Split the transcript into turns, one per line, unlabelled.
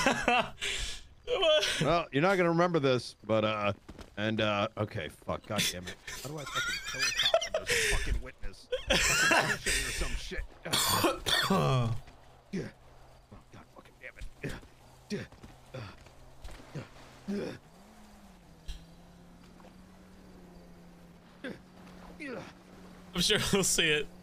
Well, you're not gonna remember this, but okay, fuck, god damn it. How do I fucking kill a cop when there's a fucking witness? Fucking bullshit or some shit. Yeah. Oh god fucking damn it.
I'm sure he'll see it.